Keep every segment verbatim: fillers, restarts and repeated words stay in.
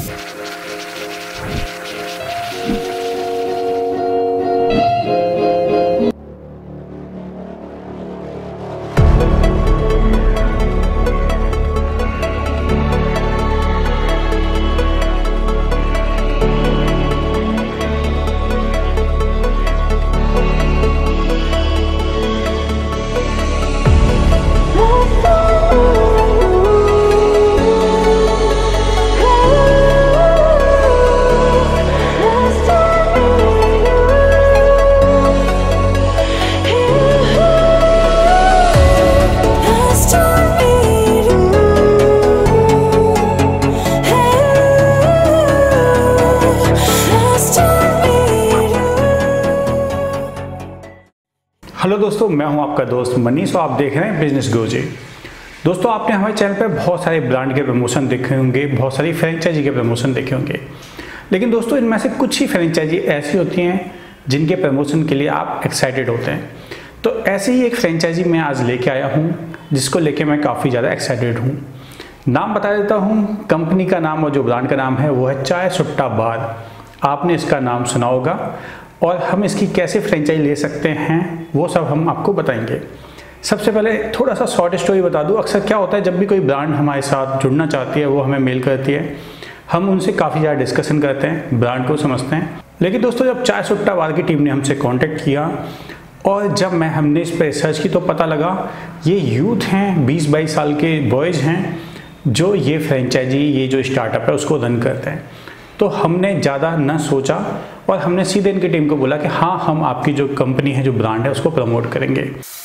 Hello दोस्तों, मैं हूं आपका दोस्त मनीष और आप देख रहे हैं बिजनेस गोजी। दोस्तों, आपने हमारे चैनल पर बहुत सारे ब्रांड के प्रमोशन देखे होंगे, बहुत सारी फ्रेंचाइजी के प्रमोशन देखे होंगे, लेकिन दोस्तों इनमें से कुछ ही फ्रेंचाइजी ऐसी होती हैं जिनके प्रमोशन के लिए आप एक्साइटेड होते हैं। तो ऐसे ही एक फ्रेंचाइजी मैं आज लेके आया हूँ जिसको लेके मैं काफ़ी ज़्यादा एक्साइटेड हूँ। नाम बता देता हूँ, कंपनी का नाम और जो ब्रांड का नाम है वो है चाय सुट्टा बार। आपने इसका नाम सुना होगा और हम इसकी कैसे फ्रेंचाइज ले सकते हैं वो सब हम आपको बताएंगे। सबसे पहले थोड़ा सा शॉर्ट स्टोरी बता दूं। अक्सर क्या होता है, जब भी कोई ब्रांड हमारे साथ जुड़ना चाहती है वो हमें मेल करती है, हम उनसे काफ़ी ज़्यादा डिस्कशन करते हैं, ब्रांड को समझते हैं। लेकिन दोस्तों जब चाय सुट्टा बार की टीम ने हमसे कांटेक्ट किया और जब मैं हमने इस पर रिसर्च की तो पता लगा ये यूथ हैं, बीस बाईस साल के बॉयज़ हैं जो ये फ्रेंचाइजी, ये जो स्टार्टअप है उसको रन करते हैं। तो हमने ज़्यादा न सोचा और हमने सीधे इनकी टीम को बोला कि हाँ, हम आपकी जो कंपनी है, जो ब्रांड है, उसको प्रमोट करेंगे।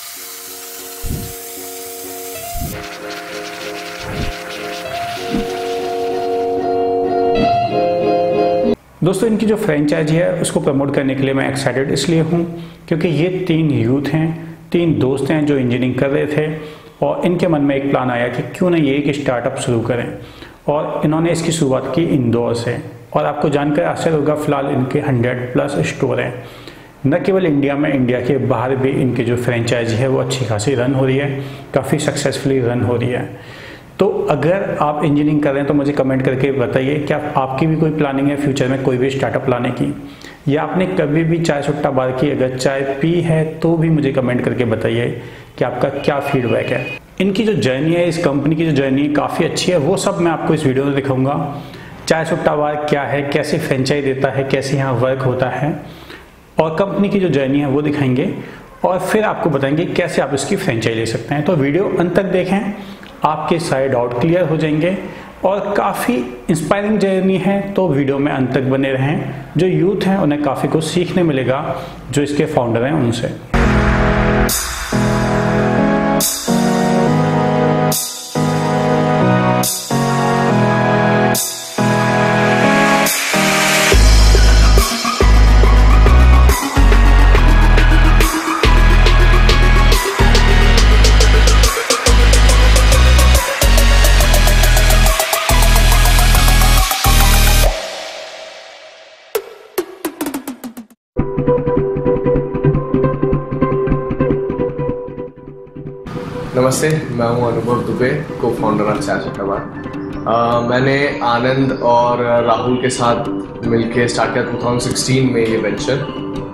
दोस्तों, इनकी जो फ्रेंचाइजी है उसको प्रमोट करने के लिए मैं एक्साइटेड इसलिए हूँ क्योंकि ये तीन यूथ हैं, तीन दोस्त हैं जो इंजीनियरिंग कर रहे थे और इनके मन में एक प्लान आया कि क्यों ना ये एक स्टार्टअप शुरू करें, और इन्होंने इसकी शुरुआत की इंदौर से। और आपको जानकर आश्चर्य होगा, फिलहाल इनके हंड्रेड प्लस स्टोर हैं। न केवल इंडिया में, इंडिया के बाहर भी इनकी जो फ्रेंचाइजी है वो अच्छी खासी रन हो रही है, काफ़ी सक्सेसफुली रन हो रही है। तो अगर आप इंजीनियरिंग कर रहे हैं तो मुझे कमेंट करके बताइए क्या आपकी भी कोई प्लानिंग है फ्यूचर में कोई भी स्टार्टअप लाने की, या आपने कभी भी चाय सुट्टा बार की अगर चाय पी है तो भी मुझे कमेंट करके बताइए कि आपका क्या फीडबैक है। इनकी जो जर्नी है, इस कंपनी की जो जर्नी काफ़ी अच्छी है, वो सब मैं आपको इस वीडियो में दिखाऊंगा। चाय सुट्टा बार क्या है, कैसे फ्रेंचाइज देता है, कैसे यहाँ वर्क होता है, और कंपनी की जो जर्नी है वो दिखाएंगे और फिर आपको बताएंगे कैसे आप इसकी फ्रेंचाइज ले सकते हैं। तो वीडियो अंत तक देखें, आपके सारे डाउट क्लियर हो जाएंगे और काफ़ी इंस्पायरिंग जर्नी है, तो वीडियो में अंत तक बने रहें। जो यूथ हैं उन्हें काफ़ी कुछ सीखने मिलेगा जो इसके फाउंडर हैं उनसे। नमस्ते, मैं हूं अनुभव दुबे, को फाउंडर ऑफ चाय सुट्टा बार। मैंने आनंद और राहुल के साथ मिलके स्टार्ट किया दो हज़ार सोलह में ये वेंचर।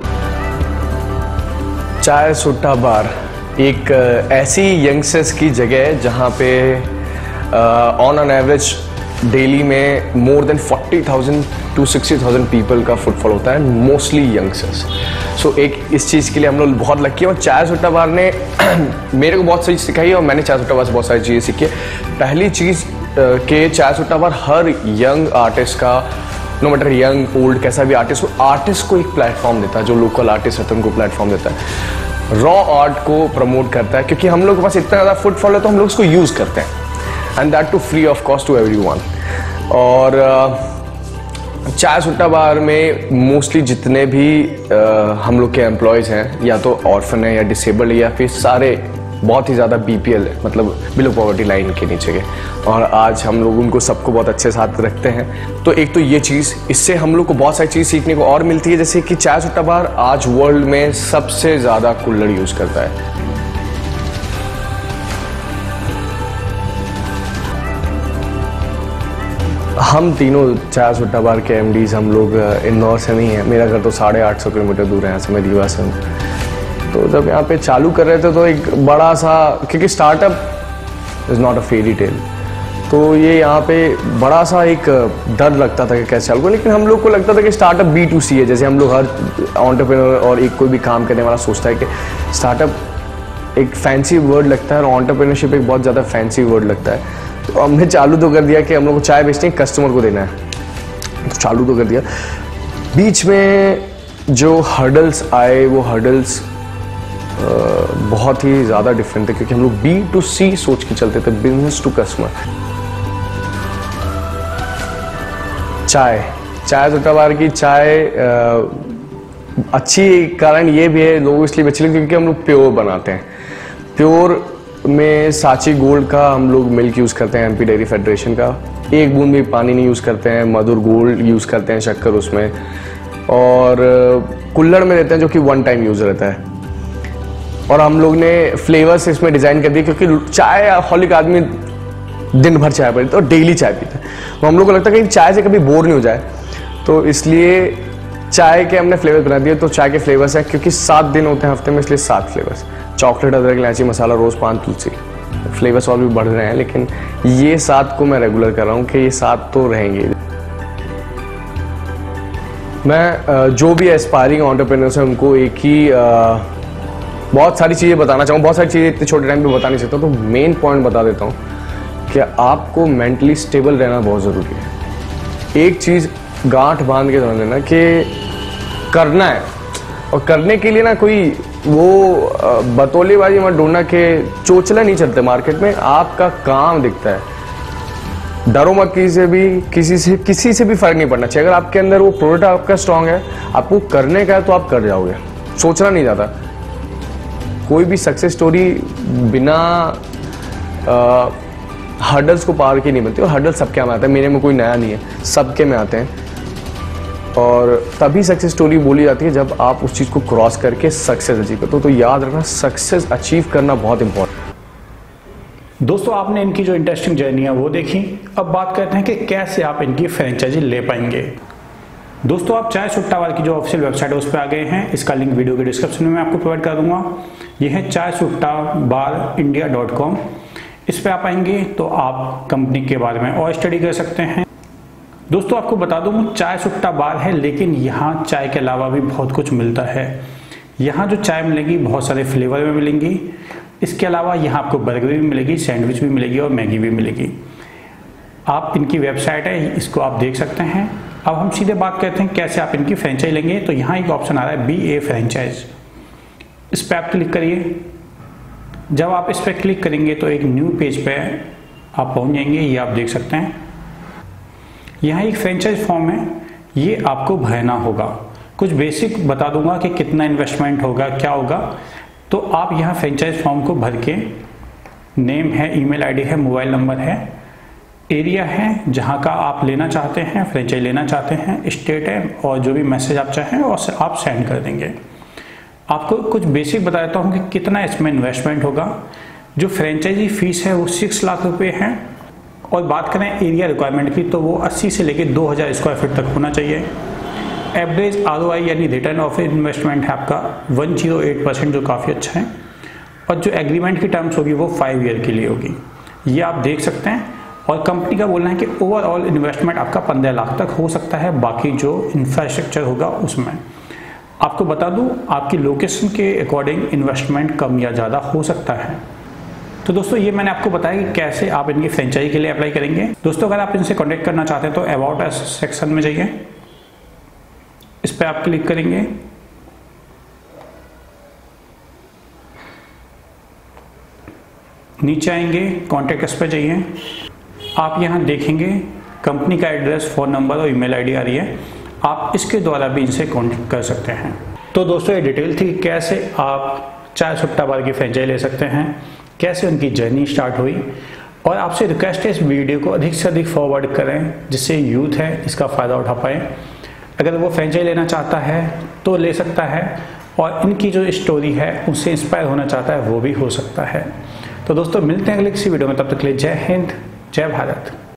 चाय सुट्टा बार एक ऐसी यंगस्टर्स की जगह है जहां पे ऑन एन एवरेज डेली में more than forty thousand to sixty thousand people का फुटफॉल होता है, मोस्टली यंगस्टर्स। सो एक इस चीज़ के लिए हम लोग बहुत लकी हैं और चाय सुट्टा बार ने मेरे को बहुत सारी सिखाई और मैंने चाय सुट्टा बार से बहुत सारी चीज़ें सीखी है। पहली चीज़ के चाय सुट्टा बार हर यंग आर्टिस्ट का, नो मैटर यंग ओल्ड कैसा भी आर्टिस्ट हो, आर्टिस्ट को एक प्लेटफॉर्म देता है। जो लोकल आर्टिस्ट है उनको प्लेटफॉर्म देता है, रॉ आर्ट को प्रमोट करता है, क्योंकि हम लोग के पास इतना ज़्यादा फुटफॉल है तो हम लोग उसको यूज़ करते हैं, and that too free of cost to everyone. और चाय सुट्टा बार में मोस्टली जितने भी uh, हम लोग के एम्प्लॉयज़ हैं या तो ऑर्फन है या डिसेबल्ड या फिर सारे बहुत ही ज़्यादा बीपीएल है, मतलब बिलो पॉवर्टी लाइन के नीचे के, और आज हम लोग उनको सबको बहुत अच्छे साथ रखते हैं। तो एक तो ये चीज़, इससे हम लोग को बहुत सारी चीज़ सीखने को और मिलती है, जैसे कि चाय सुट्टा बार आज वर्ल्ड में सबसे ज़्यादा कुल्हड़ यूज़ करता है। हम तीनों चाय सुट्टा बार के एमडीज हम लोग इंदौर से नहीं हैं। मेरा घर तो साढ़े आठ सौ किलोमीटर दूर है यहाँ से, मैं रीवा से हूँ। तो जब यहाँ पे चालू कर रहे थे तो एक बड़ा सा, क्योंकि startup is not a fairy tale, तो ये यहाँ पे बड़ा सा एक डर लगता था कि कैसे चालू करें। लेकिन हम लोग को लगता था कि स्टार्टअप बी टू सी है, जैसे हम लोग हर एंटरप्रेन्योर और एक कोई भी काम करने वाला सोचता है कि स्टार्टअप एक फैंसी वर्ड लगता है और एंटरप्रेन्योरशिप एक बहुत ज़्यादा फैंसी वर्ड लगता है। तो हमने चालू तो कर दिया कि हम लोग को चाय बेचनी है, कस्टमर को देना है, तो चालू तो कर दिया। बीच में जो हर्डल्स आए वो हर्डल्स बहुत ही ज़्यादा डिफरेंट थे, क्योंकि हम लोग बी टू सी सोच के चलते थे, बिजनेस टू कस्टमर। चाय चाय सुट्टा बार की चाय अच्छी कारण ये भी है, लोगों इसलिए अच्छी लगती है क्योंकि हम लोग प्योर बनाते हैं। प्योर में सांची गोल्ड का हम लोग मिल्क यूज़ करते हैं, एमपी डेयरी फेडरेशन का। एक बूंद भी पानी नहीं यूज़ करते हैं, मधुर गोल्ड यूज़ करते हैं, शक्कर उसमें, और कुल्हड़ में रहते हैं जो कि वन टाइम यूज़ रहता है। और हम लोग ने फ्लेवर्स इसमें डिज़ाइन कर दिए, क्योंकि चाय हॉलिक आदमी दिन भर चाय पीता है और डेली चाय पीता है, तो हम लोग को लगता है कि चाय से कभी बोर नहीं हो जाए, तो इसलिए चाय के हमने फ्लेवर बना दिए। तो चाय के फ्लेवर्स हैं, क्योंकि सात दिन होते हैं हफ्ते में, इसलिए सात फ्लेवर्स, चॉकलेट, अदरक, इलायची, मसाला, रोज़, पान, तुलसी। फ्लेवर्स और भी बढ़ रहे हैं, लेकिन ये सात को मैं रेगुलर कर रहा हूँ कि ये सात तो रहेंगे। मैं जो भी एस्पायरिंग एंटरप्रेन्योर्स हैं उनको एक ही बहुत सारी चीज़ें बताना चाहूँ। बहुत सारी चीज़ें इतने छोटे टाइम पे बता नहीं सकता, तो मेन पॉइंट बता देता हूँ कि आपको मेंटली स्टेबल रहना बहुत ज़रूरी है। एक चीज़ गांठ बांध के समझ लेना कि करना है, और करने के लिए ना कोई वो बतौलेबाजी मत ढूंढना कि चोचला नहीं चलते मार्केट में, आपका काम दिखता है। डरो मत किसी से भी, किसी से किसी से भी फर्क नहीं पड़ना चाहिए। अगर आपके अंदर वो प्रोडक्ट आपका स्ट्रांग है, आपको करने का है, तो आप कर जाओगे, सोचना नहीं जाता। कोई भी सक्सेस स्टोरी बिना हर्डल्स को पार के नहीं बनती, और हर्डल सबके में आता है, मेरे में कोई नया नहीं है, सबके में आते हैं। और तभी सक्सेस स्टोरी बोली जाती है जब आप उस चीज़ को क्रॉस करके सक्सेस अचीव करते हो। तो याद रखना, सक्सेस अचीव करना बहुत इंपॉर्टेंट। दोस्तों, आपने इनकी जो इंटरेस्टिंग जर्नी है वो देखी। अब बात करते हैं कि कैसे आप इनकी फ्रेंचाइजी ले पाएंगे। दोस्तों, आप चाय सुट्टा बार की जो ऑफिशियल वेबसाइट है उस पर आ गए हैं। इसका लिंक वीडियो के डिस्क्रिप्शन में मैं आपको प्रोवाइड कर दूंगा। यह है Chai Sutta bar India dot com. इस पर आप आएंगे तो आप कंपनी के बारे में और स्टडी कर सकते हैं। दोस्तों, आपको बता दूं, चाय सुट्टा बार है, लेकिन यहाँ चाय के अलावा भी बहुत कुछ मिलता है। यहाँ जो चाय मिलेगी बहुत सारे फ्लेवर में मिलेंगी। इसके अलावा यहाँ आपको बर्गर भी मिलेगी, सैंडविच भी मिलेगी और मैगी भी मिलेगी। आप इनकी वेबसाइट है, इसको आप देख सकते हैं। अब हम सीधे बात करते हैं कैसे आप इनकी फ्रेंचाइज लेंगे। तो यहाँ एक ऑप्शन आ रहा है बी ए फ्रेंचाइज, इस पर आप क्लिक करिए। जब आप इस पर क्लिक करेंगे तो एक न्यू पेज पे आप पहुँच जाएंगे। ये आप देख सकते हैं, यहाँ एक फ्रेंचाइज फॉर्म है, ये आपको भरना होगा। कुछ बेसिक बता दूंगा कि कितना इन्वेस्टमेंट होगा, क्या होगा। तो आप यहाँ फ्रेंचाइज फॉर्म को भर के, नेम है, ईमेल आईडी है, मोबाइल नंबर है, एरिया है जहाँ का आप लेना चाहते हैं, फ्रेंचाइज लेना चाहते हैं, स्टेट है, और जो भी मैसेज आप चाहें और आप सेंड कर देंगे। आपको कुछ बेसिक बता देता हूँ कि कितना इसमें इन्वेस्टमेंट होगा। जो फ्रेंचाइजी फीस है वो सिक्स लाख रुपये है। और बात करें एरिया रिक्वायरमेंट की, तो वो अस्सी से लेकर दो हज़ार स्क्वायर फीट तक होना चाहिए। एवरेज आर ओ आई यानी रिटर्न ऑफ इन्वेस्टमेंट है आपका वन जीरो एट परसेंट, जो काफ़ी अच्छा है। और जो एग्रीमेंट की टर्म्स होगी वो फाइव ईयर के लिए होगी, ये आप देख सकते हैं। और कंपनी का बोलना है कि ओवरऑल इन्वेस्टमेंट आपका पंद्रह लाख तक हो सकता है, बाकी जो इंफ्रास्ट्रक्चर होगा उसमें। आपको बता दूं, आपकी लोकेशन के अकॉर्डिंग इन्वेस्टमेंट कम या ज़्यादा हो सकता है। तो दोस्तों, ये मैंने आपको बताया कि कैसे आप इनकी फ्रेंचाइजी के लिए अप्लाई करेंगे। दोस्तों, अगर आप इनसे कॉन्टेक्ट करना चाहते हैं तो अबाउट अस सेक्शन में जाइए, इस पर आप क्लिक करेंगे। नीचे आएंगे, कॉन्टेक्ट अस पे जाइए। आप यहाँ देखेंगे कंपनी का एड्रेस, फ़ोन नंबर और ईमेल आईडी आ रही है। आप इसके द्वारा भी इनसे कॉन्टेक्ट कर सकते हैं। तो दोस्तों, ये डिटेल थी कैसे आप चाय सुट्टा बार की फ्रेंचाइजी ले सकते हैं, कैसे उनकी जर्नी स्टार्ट हुई। और आपसे रिक्वेस्ट है इस वीडियो को अधिक से अधिक फॉरवर्ड करें, जिससे यूथ है इसका फ़ायदा उठा पाए। अगर वो फ्रेंचाइजी लेना चाहता है तो ले सकता है, और इनकी जो स्टोरी है उससे इंस्पायर होना चाहता है वो भी हो सकता है। तो दोस्तों, मिलते हैं अगली किसी वीडियो में, तब तक के लिए जय हिंद, जय भारत।